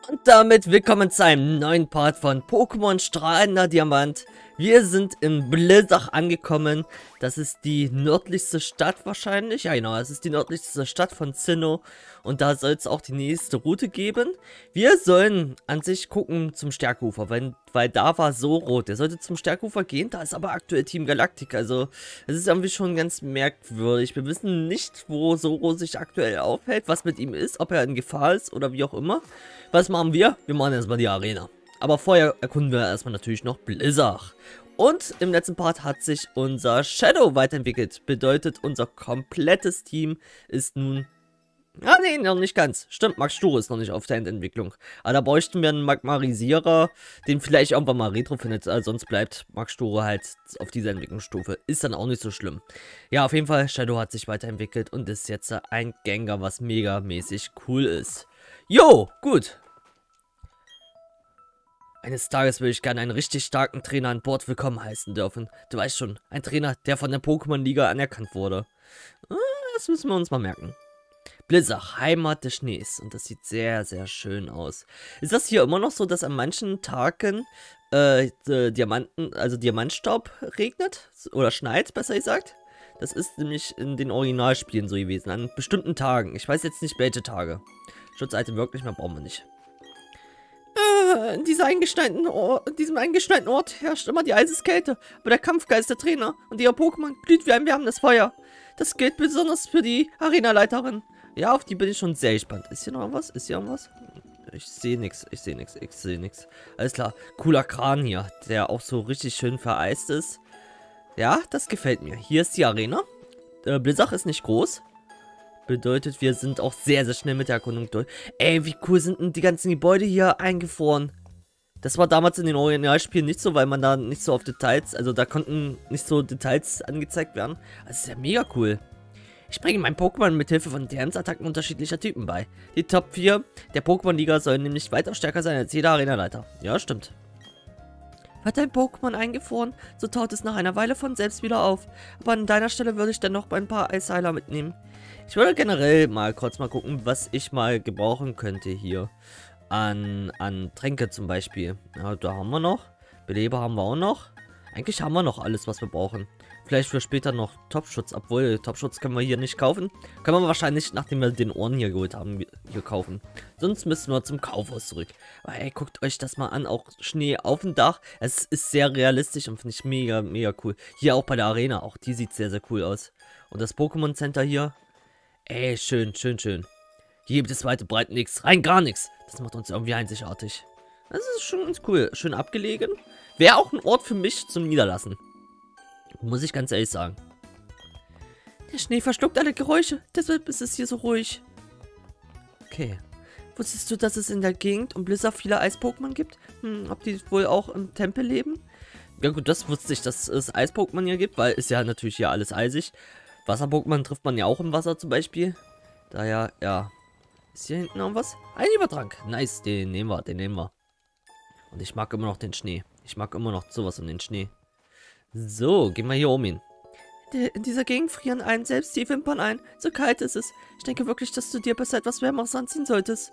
Und damit willkommen zu einem neuen Part von Pokémon Strahlender Diamant. Wir sind in Blizzard angekommen. Das ist die nördlichste Stadt wahrscheinlich. Ja genau, es ist die nördlichste Stadt von Sinnoh. Und da soll es auch die nächste Route geben. Wir sollen an sich gucken zum Stärkufer, weil da war Zoro. Der sollte zum Stärkufer gehen, da ist aber aktuell Team Galactic. Also es ist irgendwie schon ganz merkwürdig. Wir wissen nicht, wo Zoro sich aktuell aufhält, was mit ihm ist, ob er in Gefahr ist oder wie auch immer. Was machen wir? Wir machen erstmal die Arena. Aber vorher erkunden wir erstmal natürlich noch Blizzard. Und im letzten Part hat sich unser Shadow weiterentwickelt. Bedeutet, unser komplettes Team ist nun... Ah, nee, noch nicht ganz. Stimmt, Magsturo ist noch nicht auf der Endentwicklung. Aber da bräuchten wir einen Magmarisierer, den vielleicht irgendwann mal Retro findet. Sonst bleibt Magsturo halt auf dieser Entwicklungsstufe. Ist dann auch nicht so schlimm. Ja, auf jeden Fall, Shadow hat sich weiterentwickelt und ist jetzt ein Gengar, was megamäßig cool ist. Jo, gut. Eines Tages will ich gerne einen richtig starken Trainer an Bord willkommen heißen dürfen. Du weißt schon, ein Trainer, der von der Pokémon-Liga anerkannt wurde. Das müssen wir uns mal merken. Blizzard, Heimat des Schnees. Und das sieht sehr, sehr schön aus. Ist das hier immer noch so, dass an manchen Tagen Diamantstaub regnet? Oder schneit, besser gesagt? Das ist nämlich in den Originalspielen so gewesen. An bestimmten Tagen. Ich weiß jetzt nicht, welche Tage. Schutzitem wirklich mehr brauchen wir nicht. In diesem eingeschneiten Ort herrscht immer die Eiseskälte, aber der Kampfgeist der Trainer und ihrer Pokémon glüht wie ein wärmendes Feuer. Das gilt besonders für die Arenaleiterin. Ja, auf die bin ich schon sehr gespannt. Ist hier noch was? Ist hier irgendwas? Ich sehe nichts, ich sehe nichts, ich sehe nichts. Alles klar, cooler Kran hier, der auch so richtig schön vereist ist. Ja, das gefällt mir. Hier ist die Arena. Blizzard ist nicht groß. Bedeutet, wir sind auch sehr, sehr schnell mit der Erkundung durch. Ey, wie cool sind denn die ganzen Gebäude hier eingefroren? Das war damals in den Originalspielen nicht so, weil man da nicht so auf Details, also da konnten nicht so Details angezeigt werden. Das ist ja mega cool. Ich bringe meinen Pokémon mit Hilfe von Dance-Attacken unterschiedlicher Typen bei. Die Top 4 der Pokémon-Liga sollen nämlich weitaus stärker sein als jeder Arenaleiter. Ja, stimmt. Wird dein Pokémon eingefroren, so taut es nach einer Weile von selbst wieder auf. Aber an deiner Stelle würde ich dann noch ein paar Eisheiler mitnehmen. Ich würde generell mal kurz mal gucken, was ich mal gebrauchen könnte hier. An Tränke zum Beispiel. Ja, da haben wir noch. Beleber haben wir auch noch. Eigentlich haben wir noch alles, was wir brauchen. Vielleicht für später noch Topschutz. Obwohl, Topschutz können wir hier nicht kaufen. Können wir wahrscheinlich, nachdem wir den Ohren hier geholt haben, hier kaufen. Sonst müssen wir zum Kaufhaus zurück. Aber ey, guckt euch das mal an. Auch Schnee auf dem Dach. Es ist sehr realistisch und finde ich mega, mega cool. Hier auch bei der Arena. Auch die sieht sehr, sehr cool aus. Und das Pokémon Center hier. Ey, schön, schön, schön. Hier gibt es weite breit nichts, rein gar nichts. Das macht uns irgendwie einzigartig. Das ist schon ganz cool. Schön abgelegen. Wäre auch ein Ort für mich zum Niederlassen. Muss ich ganz ehrlich sagen. Der Schnee verschluckt alle Geräusche, deshalb ist es hier so ruhig. Okay. Wusstest du, dass es in der Gegend um Blizzard viele Eis-Pokémon gibt? Ob die wohl auch im Tempel leben? Ja gut, das wusste ich, dass es Eis-Pokémon hier gibt, weil ist ja natürlich hier alles eisig. Wasser-Pokémon trifft man ja auch im Wasser zum Beispiel. Daher, ja. Ist hier hinten noch was? Ein Übertrank. Nice, den nehmen wir, den nehmen wir. Und ich mag immer noch den Schnee. Ich mag immer noch sowas um den Schnee. So, gehen wir hier oben hin. In dieser Gegend frieren einen selbst die Wimpern ein. So kalt ist es. Ich denke wirklich, dass du dir besser etwas Wärmeres anziehen solltest.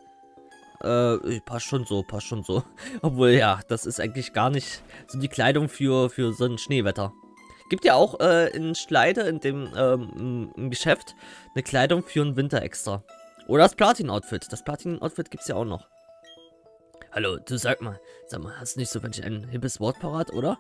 Passt schon so, passt schon so. Obwohl, ja, das ist eigentlich gar nicht so die Kleidung für so ein Schneewetter. Gibt ja auch in Schleide, in dem im Geschäft, eine Kleidung für einen Winter extra. Oder das Platin-Outfit. Das Platin-Outfit gibt es ja auch noch. Hallo, du sag mal, hast du nicht so ein hippes Wort parat, oder?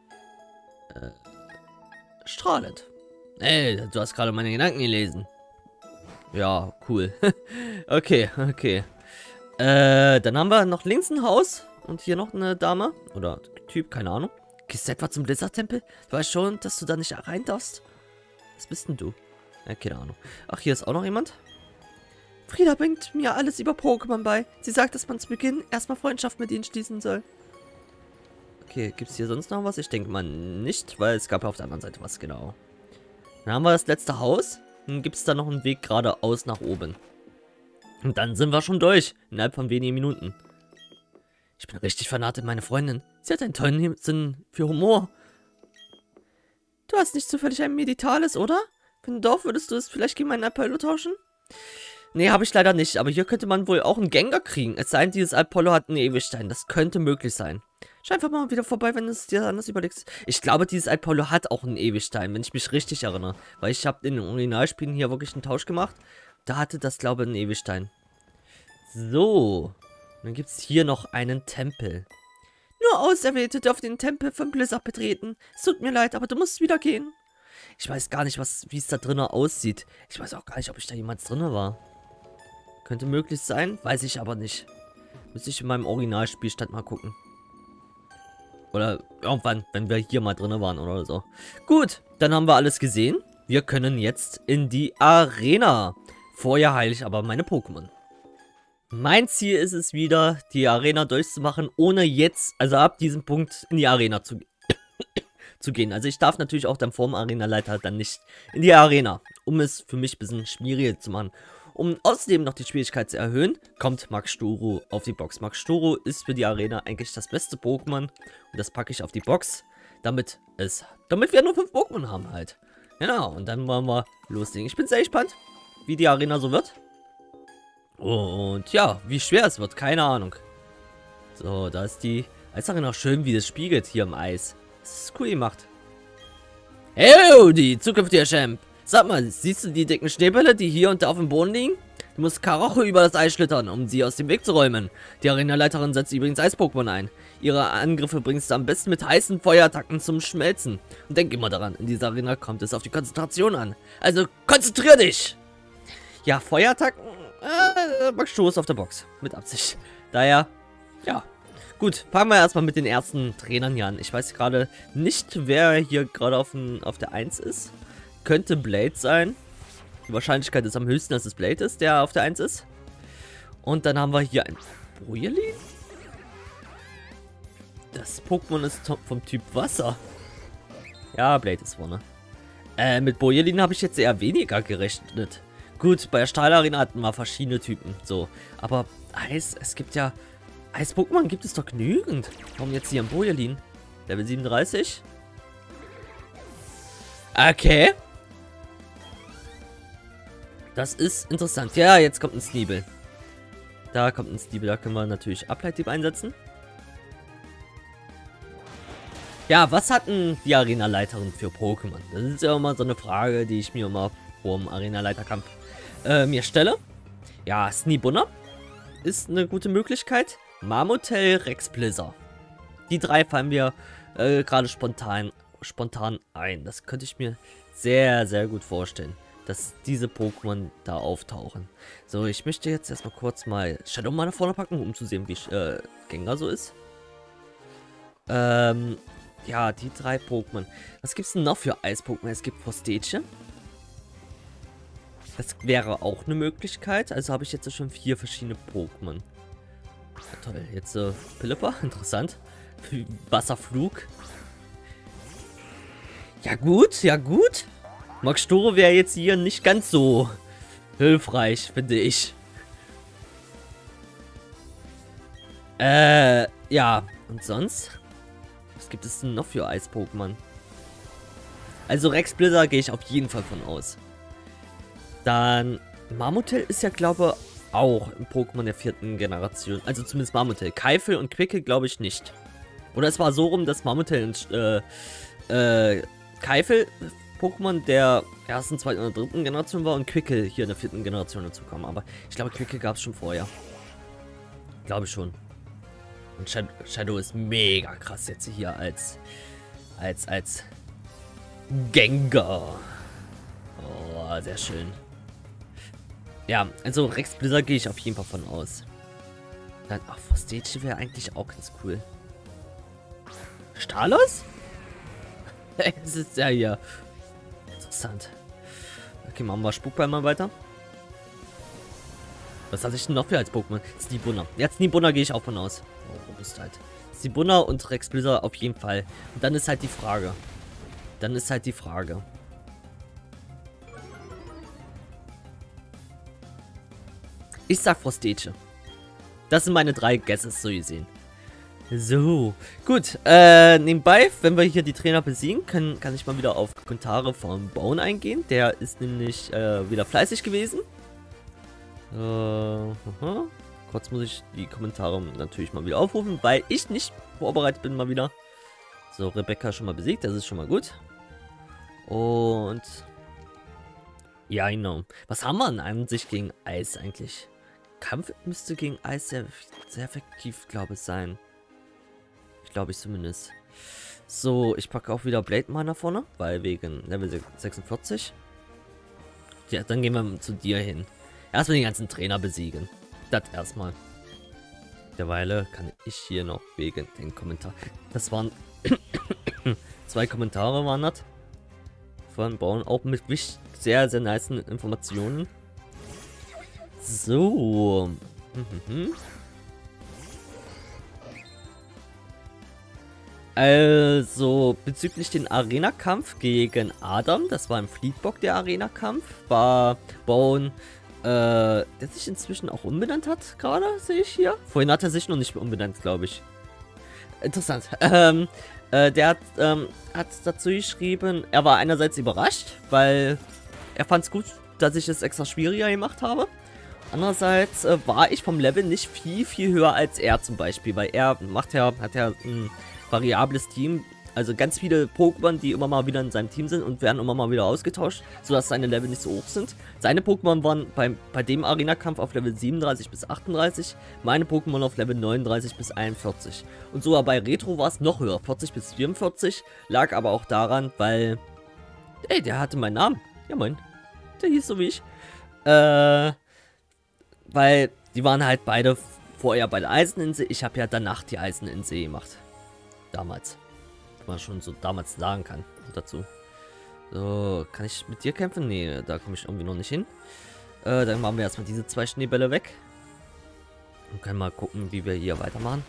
Strahlend. Ey, du hast gerade meine Gedanken gelesen. Ja, cool. Okay, okay. Dann haben wir noch links ein Haus und hier noch eine Dame. Oder Typ, keine Ahnung. Gehst du etwa zum Blizzard-Tempel? Du weißt schon, dass du da nicht rein darfst? Was bist denn du? Ja, keine Ahnung. Ach, hier ist auch noch jemand. Frieda bringt mir alles über Pokémon bei. Sie sagt, dass man zu Beginn erstmal Freundschaft mit ihnen schließen soll. Okay, gibt es hier sonst noch was? Ich denke mal nicht, weil es gab ja auf der anderen Seite was, genau. Dann haben wir das letzte Haus. Dann gibt es da noch einen Weg geradeaus nach oben. Und dann sind wir schon durch. Innerhalb von wenigen Minuten. Ich bin richtig vernarrt in meine Freundin. Sie hat einen tollen Sinn für Humor. Du hast nicht zufällig ein Meditales, oder? Wenn doch, würdest du es vielleicht gegen meinen Apollo tauschen? Nee, habe ich leider nicht. Aber hier könnte man wohl auch einen Gengar kriegen. Es sei denn, dieses Apollo hat einen Ewigstein. Das könnte möglich sein. Schau einfach mal wieder vorbei, wenn du es dir anders überlegst. Ich glaube, dieses Apollo hat auch einen Ewigstein, wenn ich mich richtig erinnere. Weil ich habe in den Originalspielen hier wirklich einen Tausch gemacht. Da hatte das, glaube ich, einen Ewigstein. So. Dann gibt es hier noch einen Tempel. Nur Auserwählte dürfen den Tempel von Blizzard betreten. Es tut mir leid, aber du musst wieder gehen. Ich weiß gar nicht, wie es da drinnen aussieht. Ich weiß auch gar nicht, ob ich da jemals drinnen war. Könnte möglich sein, weiß ich aber nicht. Müsste ich in meinem Originalspielstand mal gucken. Oder irgendwann, wenn wir hier mal drinnen waren oder so. Gut, dann haben wir alles gesehen. Wir können jetzt in die Arena. Vorher heile ich aber meine Pokémon. Mein Ziel ist es wieder, die Arena durchzumachen, ohne jetzt, also ab diesem Punkt, in die Arena zu gehen. Also ich darf natürlich auch dann vor dem Arenaleiter dann nicht in die Arena, um es für mich ein bisschen schwieriger zu machen. Um außerdem noch die Schwierigkeit zu erhöhen, kommt Maxtoro auf die Box. Maxtoro ist für die Arena eigentlich das beste Pokémon. Und das packe ich auf die Box, damit wir nur 5 Pokémon haben halt. Genau, und dann wollen wir loslegen. Ich bin sehr gespannt, wie die Arena so wird. Und ja, wie schwer es wird, keine Ahnung. So, da ist die Eisarena schön, wie das spiegelt hier im Eis. Das ist cool gemacht. Hey, die zukünftige Champ. Sag mal, siehst du die dicken Schneebälle, die hier und da auf dem Boden liegen? Du musst Karacho über das Eis schlittern, um sie aus dem Weg zu räumen. Die Arenaleiterin setzt übrigens Eis-Pokémon ein. Ihre Angriffe bringst du am besten mit heißen Feuerattacken zum Schmelzen. Und denk immer daran, in dieser Arena kommt es auf die Konzentration an. Also konzentrier dich! Ja, Feuerattacken? Maxtoro ist auf der Box. Mit Absicht. Daher, ja. Gut, fangen wir erstmal mit den ersten Trainern hier an. Ich weiß gerade nicht, wer hier gerade auf der 1 ist. Könnte Blade sein. Die Wahrscheinlichkeit ist am höchsten, dass es Blade ist, der auf der 1 ist. Und dann haben wir hier ein Boyelin. Das Pokémon ist vom Typ Wasser. Ja, Blade ist vorne. Mit Boyelin habe ich jetzt eher weniger gerechnet. Gut, bei der Stahlarena hatten wir verschiedene Typen. So, aber Eis, es gibt ja... Eis-Pokémon gibt es doch genügend. Warum jetzt hier ein Boyelin? Level 37? Okay. Das ist interessant. Ja, jetzt kommt ein Sneebel. Da kommt ein Sneebel. Da können wir natürlich Ableittyp einsetzen. Ja, was hatten die Arenaleiterin für Pokémon? Das ist ja immer so eine Frage, die ich mir immer vor dem Arenaleiterkampf mir stelle. Ja, Sneebunner ist eine gute Möglichkeit. Marmotel, Rex Blizzard. Die drei fallen mir gerade spontan ein. Das könnte ich mir sehr, sehr gut vorstellen, dass diese Pokémon da auftauchen. So, ich möchte jetzt erstmal kurz mal Shadow mal nach vorne packen, um zu sehen, wie Gengar so ist. Ja, die drei Pokémon. Was gibt es denn noch für Eis-Pokémon? Es gibt Frostage. Das wäre auch eine Möglichkeit. Also habe ich jetzt schon 4 verschiedene Pokémon. Ja, toll, jetzt Philippa, interessant. Wasserflug. Ja gut, ja gut. Maxtoro wäre jetzt hier nicht ganz so hilfreich, finde ich. Ja, und sonst? Was gibt es denn noch für Eis-Pokémon? Also Rex Blizzard gehe ich auf jeden Fall von aus. Dann Marmotel ist ja, glaube ich, auch ein Pokémon der 4. Generation. Also zumindest Marmotel. Keifel und Quickel glaube ich nicht. Oder es war so rum, dass Marmotel und Keifel Pokémon der 1., 2. oder 3. Generation war und Quickel hier in der 4. Generation dazu kam. Aber ich glaube, Quickel gab es schon vorher. Glaube ich schon. Und Shadow ist mega krass jetzt hier als Gengar. Oh, sehr schön. Ja, also Rex Blizzard gehe ich auf jeden Fall von aus. Dann, ach, Frostage wäre eigentlich auch ganz cool. Stalos? Es ist ja hier. Interessant. Okay, machen wir Spukball mal weiter. Was hatte ich denn noch für als Pokémon? Sneebunner. Ja, Sneebunner gehe ich auch von aus. Oh, Robustheit. Sneebunner und Rex Blizzard auf jeden Fall. Und dann ist halt die Frage. Ich sag Frostage. Das sind meine 3 Guesses, so gesehen. So, gut. Nebenbei, wenn wir hier die Trainer besiegen, kann ich mal wieder auf Kommentare von Bone eingehen. Der ist nämlich wieder fleißig gewesen. Kurz muss ich die Kommentare natürlich mal wieder aufrufen, weil ich nicht vorbereitet bin mal wieder. So, Rebecca schon mal besiegt, das ist schon mal gut. Und... ja, genau. Was haben wir denn an sich gegen Eis eigentlich? Kampf müsste gegen Eis sehr, sehr effektiv, glaube ich, sein. Glaube ich zumindest. So, ich packe auch wieder Blade mal nach vorne, weil wegen Level 46. Ja, dann gehen wir zu dir hin. Erstmal die ganzen Trainer besiegen. Das erstmal. Derweil kann ich hier noch wegen den Kommentar. Das waren 2 Kommentare waren das. Von Bauen auch mit sehr, sehr nice Informationen. So. Also, bezüglich den Arena-Kampf gegen Adam, das war im Fleetbock der Arena-Kampf, war Bone, der sich inzwischen auch umbenannt hat, gerade, sehe ich hier. Vorhin hat er sich noch nicht umbenannt, glaube ich. Interessant. Der hat dazu geschrieben, er war einerseits überrascht, weil er fand es gut, dass ich es extra schwieriger gemacht habe. Andererseits war ich vom Level nicht viel höher als er zum Beispiel, weil er hat ja ein variables Team, also ganz viele Pokémon, die immer mal wieder in seinem Team sind und werden immer mal wieder ausgetauscht, sodass seine Level nicht so hoch sind. Seine Pokémon waren bei dem Arena-Kampf auf Level 37 bis 38, meine Pokémon auf Level 39 bis 41. Und sogar bei Retro war es noch höher, 40 bis 44, lag aber auch daran, weil, ey, der hatte meinen Namen. Ja moin, der hieß so wie ich. Weil die waren halt beide vorher bei der Eiseninsel, ich habe ja danach die Eiseninsel gemacht. Damals. Wenn man schon so damals sagen kann dazu. So, kann ich mit dir kämpfen? Nee, da komme ich irgendwie noch nicht hin. Dann machen wir erstmal diese 2 Schneebälle weg. Und können mal gucken, wie wir hier weitermachen.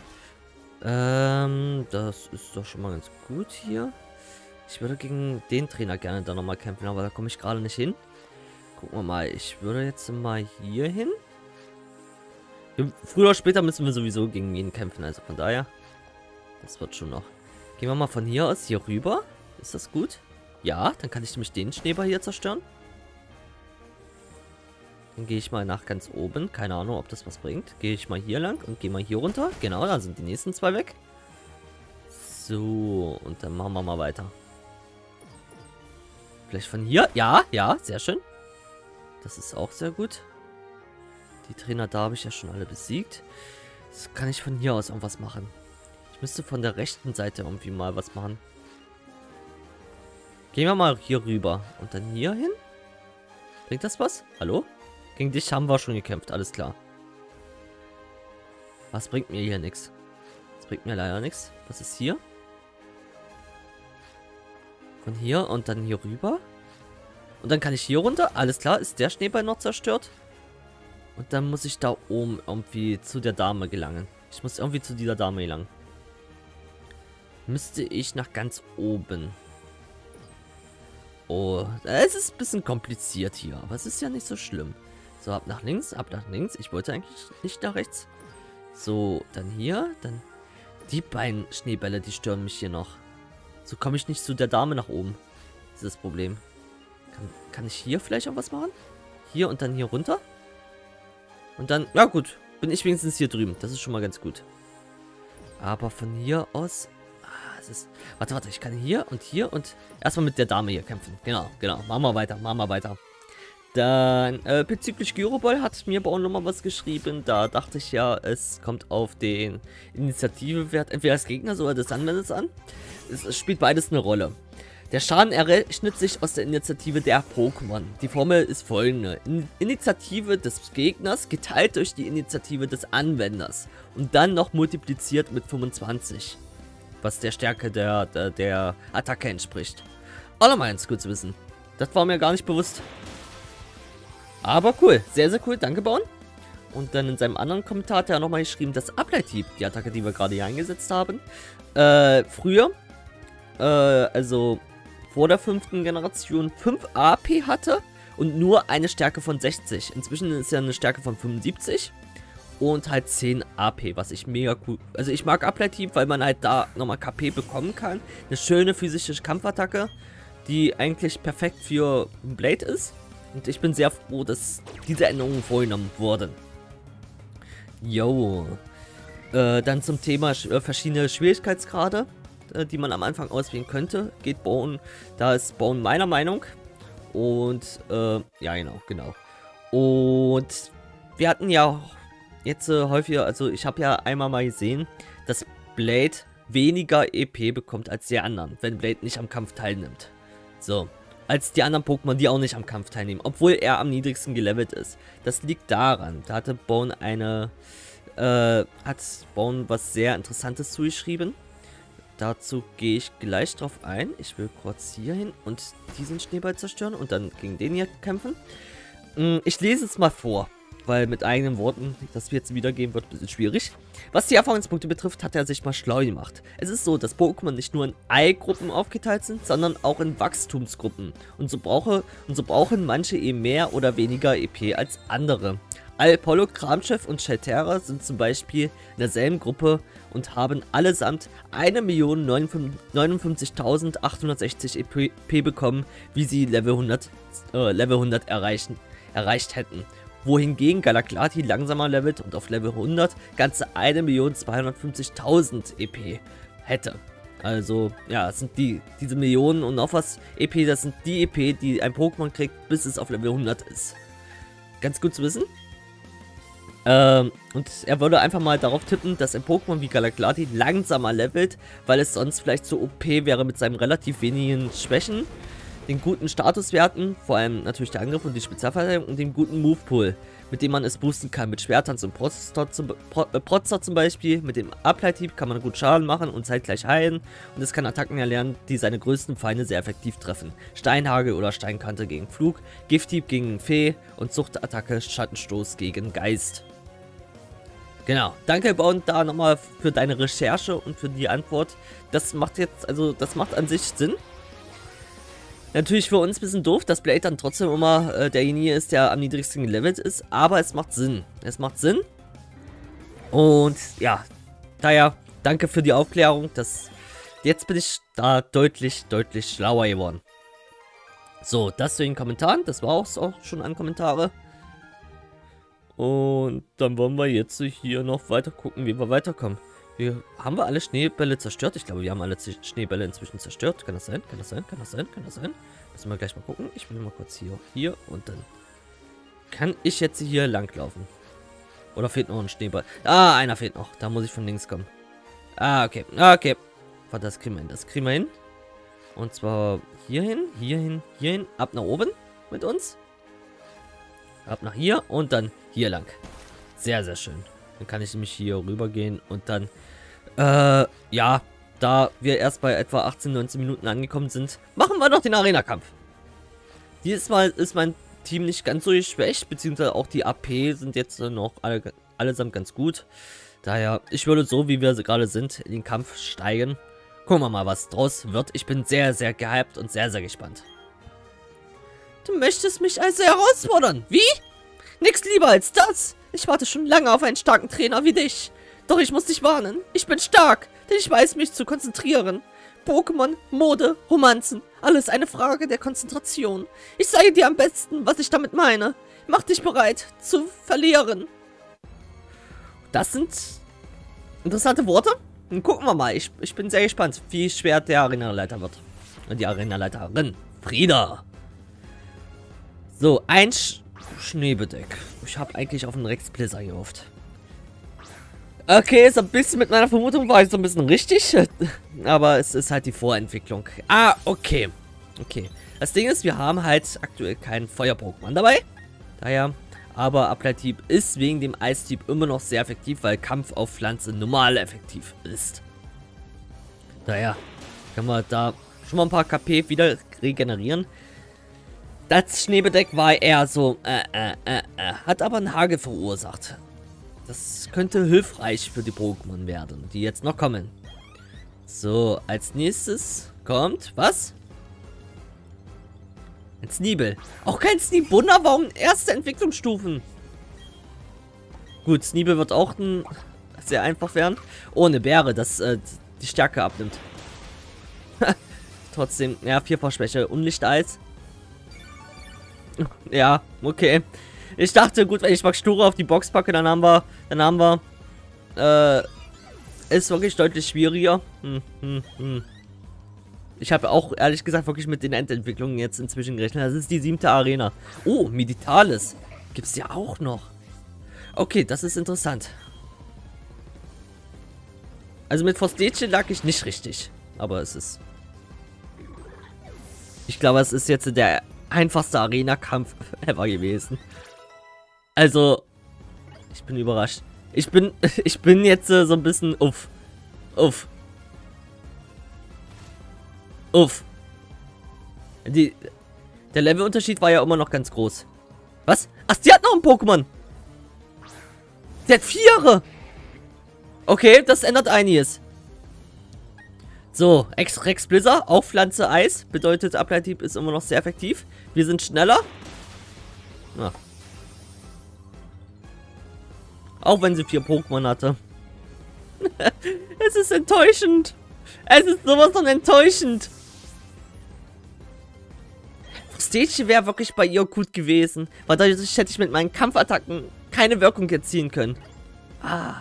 Das ist doch schon mal ganz gut hier. Ich würde gegen den Trainer gerne da nochmal kämpfen, aber da komme ich gerade nicht hin. Gucken wir mal. Ich würde jetzt mal hier hin. Früher oder später müssen wir sowieso gegen ihn kämpfen, also von daher. Das wird schon noch. Gehen wir mal von hier aus hier rüber. Ist das gut? Ja, dann kann ich nämlich den Schneeball hier zerstören. Dann gehe ich mal nach ganz oben. Keine Ahnung, ob das was bringt. Gehe ich mal hier lang und gehe mal hier runter. Genau, dann sind die nächsten 2 weg. So, und dann machen wir mal weiter. Vielleicht von hier? Ja, ja, sehr schön. Das ist auch sehr gut. Die Trainer da habe ich ja schon alle besiegt. Das kann ich von hier aus irgendwas machen. Ich müsste von der rechten Seite irgendwie mal was machen. Gehen wir mal hier rüber. Und dann hier hin? Bringt das was? Hallo? Gegen dich haben wir schon gekämpft, alles klar. Was bringt mir hier nichts? Das bringt mir leider nichts. Was ist hier? Von hier und dann hier rüber. Und dann kann ich hier runter. Alles klar, ist der Schneeball noch zerstört? Und dann muss ich da oben irgendwie zu der Dame gelangen. Ich muss irgendwie zu dieser Dame gelangen. Müsste ich nach ganz oben. Oh, es ist ein bisschen kompliziert hier. Aber es ist ja nicht so schlimm. So, ab nach links, ab nach links. Ich wollte eigentlich nicht nach rechts. So, dann hier. Dann die beiden Schneebälle, die stören mich hier noch. So komme ich nicht zu der Dame nach oben. Das ist das Problem. Kann ich hier vielleicht auch was machen? Hier und dann hier runter? Und dann, ja gut, bin ich wenigstens hier drüben. Das ist schon mal ganz gut. Aber von hier aus... es ist... Warte, ich kann hier und erstmal mit der Dame hier kämpfen. Genau. Machen wir weiter. Dann, bezüglich Gyroball hat mir Bauen nochmal was geschrieben. Da dachte ich ja, es kommt auf den Initiativewert entweder des Gegners oder des Anwenders an. Es spielt beides eine Rolle. Der Schaden errechnet sich aus der Initiative der Pokémon. Die Formel ist folgende. Initiative des Gegners geteilt durch die Initiative des Anwenders. Und dann noch multipliziert mit 25. Was der Stärke der Attacke entspricht. Auch nochmal ganz gut zu wissen. Das war mir gar nicht bewusst. Aber cool. Sehr, sehr cool. Danke, Bauen. Und dann in seinem anderen Kommentar hat er nochmal geschrieben, dass Ableithieb, die Attacke, die wir gerade hier eingesetzt haben, früher, also vor der 5. Generation 5 AP hatte und nur eine Stärke von 60. Inzwischen ist ja eine Stärke von 75 und halt 10 AP, was ich mega cool... Also ich mag Ableithieb, weil man halt da nochmal KP bekommen kann. Eine schöne physische Kampfattacke, die eigentlich perfekt für Blade ist. Und ich bin sehr froh, dass diese Änderungen vorgenommen wurden. Jo. Dann zum Thema verschiedene Schwierigkeitsgrade, die man am Anfang auswählen könnte. Geht Bauen, da ist Bauen meiner Meinung. Und, ja genau. Und wir hatten ja jetzt häufiger, also ich habe ja einmal mal gesehen, dass Blade weniger EP bekommt als die anderen, wenn Blade nicht am Kampf teilnimmt. So, als die anderen Pokémon, die auch nicht am Kampf teilnehmen, obwohl er am niedrigsten gelevelt ist. Das liegt daran, da hatte Bone was sehr Interessantes zugeschrieben. Dazu gehe ich gleich drauf ein. Ich will kurz hier hin und diesen Schneeball zerstören und dann gegen den hier kämpfen. Ich lese es mal vor, weil mit eigenen Worten das jetzt wiedergeben wird ein bisschen schwierig. Was die Erfahrungspunkte betrifft, hat er sich mal schlau gemacht. Es ist so, dass Pokémon nicht nur in Ei-Gruppen aufgeteilt sind, sondern auch in Wachstumsgruppen. Und so brauchen manche eben mehr oder weniger EP als andere. Apollo, Kramchef und Shelterra sind zum Beispiel in derselben Gruppe und haben allesamt 1.059.860 EP bekommen, wie sie Level 100 erreicht hätten. Wohingegen Galaclati langsamer levelt und auf Level 100 ganze 1.250.000 EP hätte. Also, ja, das sind diese Millionen und noch was EP, das sind die EP, die ein Pokémon kriegt, bis es auf Level 100 ist. Ganz gut zu wissen. Und er würde einfach mal darauf tippen, dass ein Pokémon wie Galaclati langsamer levelt, weil es sonst vielleicht zu OP wäre mit seinen relativ wenigen Schwächen, den guten Statuswerten, vor allem natürlich der Angriff und die Spezialverteidigung und dem guten Movepool, mit dem man es boosten kann. Mit Schwertern zum Protzer zum Beispiel, mit dem Ableithieb kann man gut Schaden machen und zeitgleich heilen und es kann Attacken erlernen, die seine größten Feinde sehr effektiv treffen. Steinhagel oder Steinkante gegen Flug, Gifthieb gegen Fee und Suchtattacke Schattenstoß gegen Geist. Genau, danke Bauen da nochmal für deine Recherche und für die Antwort. Das macht an sich Sinn. Natürlich für uns ein bisschen doof, dass Blade dann trotzdem immer derjenige ist, der am niedrigsten gelevelt ist, aber es macht Sinn. Es macht Sinn. Und ja, daher danke für die Aufklärung. Jetzt bin ich da deutlich schlauer geworden. So, das zu den Kommentaren. Das war auch schon an Kommentare. Und dann wollen wir jetzt hier noch weiter gucken, wie wir weiterkommen. Haben wir alle Schneebälle zerstört? Ich glaube, wir haben alle Schneebälle inzwischen zerstört. Kann das sein? Kann das sein? Kann das sein? Kann das sein? Müssen wir gleich mal gucken. Ich will mal kurz hier und dann kann ich jetzt hier langlaufen. Oder fehlt noch ein Schneeball? Ah, einer fehlt noch. Da muss ich von links kommen. Ah, okay. Okay. Das kriegen wir hin. Das kriegen wir hin. Und zwar hierhin, hierhin. Ab nach oben mit uns. Ab nach hier und dann hier lang. Sehr, sehr schön. Dann kann ich nämlich hier rüber gehen und dann, ja, da wir erst bei etwa 18-19 Minuten angekommen sind, machen wir noch den Arena-Kampf. Dieses Mal ist mein Team nicht ganz so geschwächt, beziehungsweise auch die AP sind jetzt noch allesamt ganz gut. Daher, ich würde so, wie wir gerade sind, in den Kampf steigen. Gucken wir mal, was draus wird. Ich bin sehr, sehr gehypt und sehr, sehr gespannt. Du möchtest mich also herausfordern? Wie? Nix lieber als das. Ich warte schon lange auf einen starken Trainer wie dich. Doch ich muss dich warnen. Ich bin stark, denn ich weiß mich zu konzentrieren. Pokémon, Mode, Romanzen, alles eine Frage der Konzentration. Ich sage dir am besten, was ich damit meine. Mach dich bereit zu verlieren. Das sind interessante Worte. Dann gucken wir mal. Ich bin sehr gespannt, wie schwer der Arenaleiter wird. Und die Arenaleiterin. Frieda. So, ein Schneebedeck. Ich habe eigentlich auf einen Rex Blizzard gehofft. Okay, so ein bisschen mit meiner Vermutung war ich so ein bisschen richtig. Aber es ist halt die Vorentwicklung. Ah, okay. Okay. Das Ding ist, wir haben halt aktuell keinen Feuer-Pokémon dabei. Daher, aber Ableithieb ist wegen dem Eistyp immer noch sehr effektiv, weil Kampf auf Pflanze normal effektiv ist. Daher können wir da schon mal ein paar KP wieder regenerieren. Das Schneebedeck war eher so, hat aber einen Hagel verursacht. Das könnte hilfreich für die Pokémon werden, die jetzt noch kommen. So, als nächstes kommt, was? Ein Sneebel. Auch kein Sneebunder, warum erste Entwicklungsstufen? Gut, Sneebel wird auch sehr einfach werden. Oh, eine Beere, das die Stärke abnimmt. Trotzdem, ja, 4-fach Schwäche. Unlichteis. Ja, okay. Ich dachte, gut, wenn ich Maxtura auf die Box packe, dann haben wir, ist wirklich deutlich schwieriger. Ich habe auch, ehrlich gesagt, wirklich mit den Endentwicklungen jetzt inzwischen gerechnet. Das ist die 7. Arena. Oh, Meditalis. Gibt's ja auch noch. Okay, das ist interessant. Also mit Frostetchen lag ich nicht richtig. Aber es ist... Ich glaube, es ist jetzt der einfachste Arena-Kampf ever gewesen. Also, ich bin überrascht. Ich bin jetzt so ein bisschen uff. Der Levelunterschied war ja immer noch ganz groß. Was? Ach, die hat noch ein Pokémon. Der hat 4. Okay, das ändert einiges. So, Rex Blizzard, auch Pflanze Eis. Bedeutet, Ableithieb ist immer noch sehr effektiv. Wir sind schneller. Ja. Auch wenn sie 4 Pokémon hatte. Es ist enttäuschend. Es ist sowas von enttäuschend. Frostetchen wäre wirklich bei ihr gut gewesen. Weil dadurch hätte ich mit meinen Kampfattacken keine Wirkung erzielen können. Ah.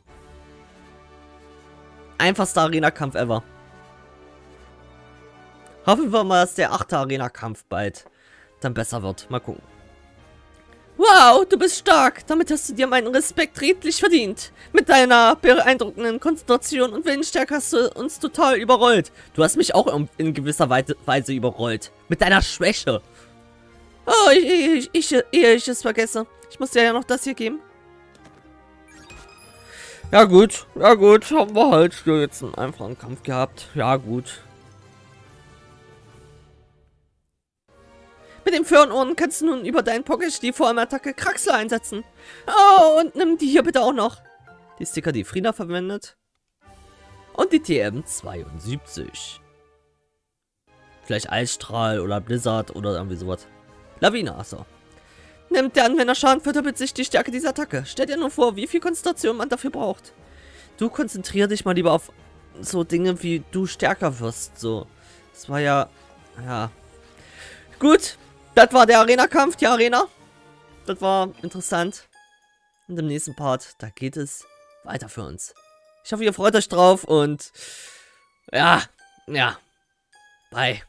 Einfachster Arena-Kampf ever. Hoffen wir mal, dass der 8. Arena-Kampf bald dann besser wird. Mal gucken. Wow, du bist stark. Damit hast du dir meinen Respekt redlich verdient. Mit deiner beeindruckenden Konzentration und Willensstärke hast du uns total überrollt. Du hast mich auch in gewisser Weise überrollt. Mit deiner Schwäche. Oh, ehe ich es vergesse. Ich muss dir ja noch das hier geben. Ja gut, haben wir halt jetzt einen einfachen Kampf gehabt. Ja gut. Mit dem Föhrenohren kannst du nun über deinen Pokéstich die Vorarmattacke Kraxler einsetzen. Oh, und nimm die hier bitte auch noch. Die Sticker, die Frina verwendet. Und die TM72. Vielleicht Eisstrahl oder Blizzard oder irgendwie sowas. Lawine, achso. Nimmt der Anwender Schaden, verdoppelt sich die Stärke dieser Attacke. Stell dir nur vor, wie viel Konzentration man dafür braucht. Du konzentrier dich mal lieber auf so Dinge, wie du stärker wirst. So. Das war ja... Ja. Gut. Das war der Arena-Kampf, die Arena. Das war interessant. Und im nächsten Part, da geht es weiter für uns. Ich hoffe, ihr freut euch drauf und... Ja. Bye.